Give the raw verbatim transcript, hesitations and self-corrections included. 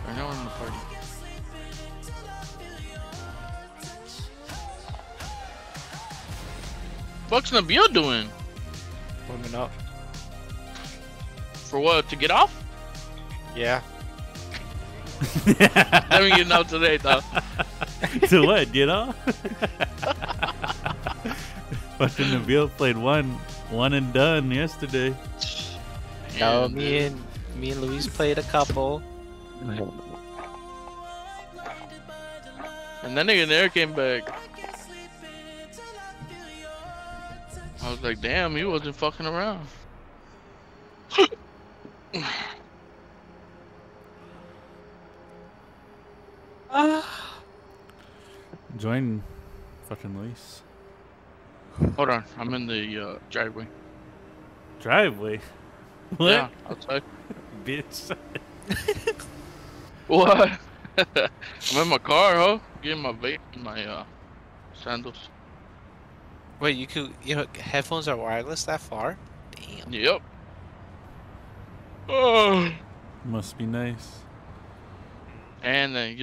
I know I'm in the party. What's Nabil doing? Warming up. For what? To get off? Yeah. Let me get out today, though. To what? Get off? Fucking Nabil played one, one and done yesterday. No, Yeah, me dude. and me and Luis played a couple. And that nigga there came back. I was like, damn, he wasn't fucking around. Join fucking Luis. Hold on, I'm in the uh, driveway. Driveway? What? Yeah, outside. Bitch. What? I'm in my car, huh? Getting my vape, my uh, sandals. Wait, you could, you know, headphones are wireless that far? Damn. Yep. Oh. Must be nice. And then you